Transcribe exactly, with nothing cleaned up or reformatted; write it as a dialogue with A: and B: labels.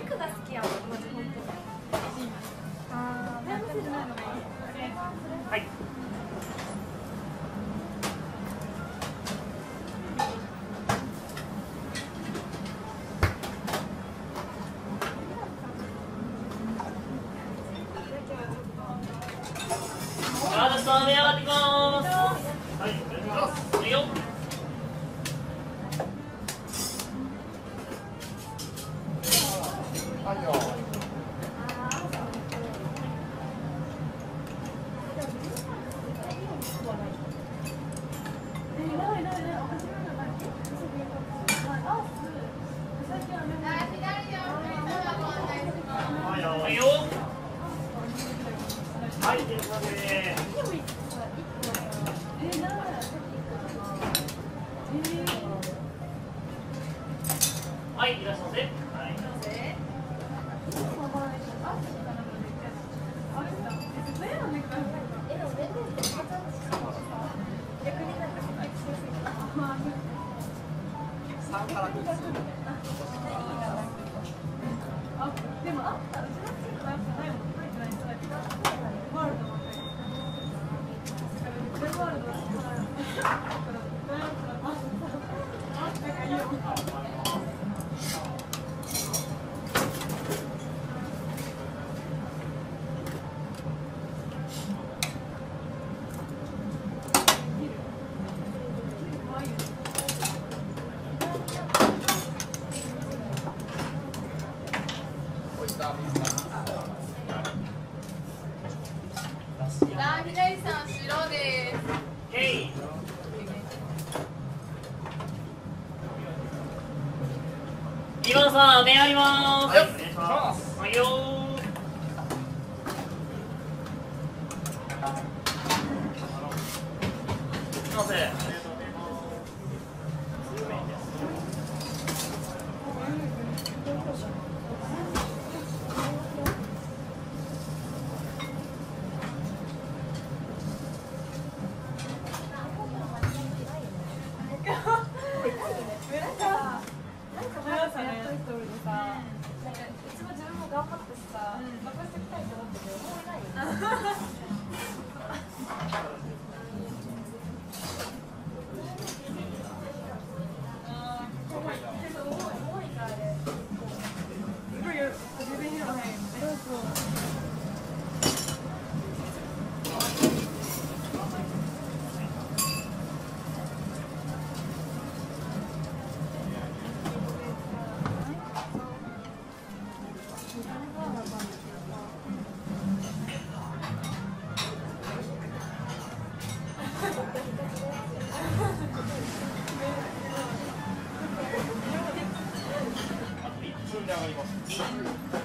A: 肉が好きやもん、本当に。ああ、なんかじゃないのがいい。
B: はい。ガードさん、上上がってきます。はい、お願いします。いいよ。
C: はいよ。
B: いいよ。はい、ということで。はい、いらっしゃいませ。はい。
A: でもあったうちのチームがやっぱないもん書いてない人だけどワールドのこれワールドだからいいよ。
D: あ、左さん白です。
B: へい。今野さん、お願いあります。はい、お願いします。はいよー。すいません。ありがとうございます。
A: 頑張ってさ、残しておきたいと思ったけど、もういないよ。
B: あといっぷんで上がります。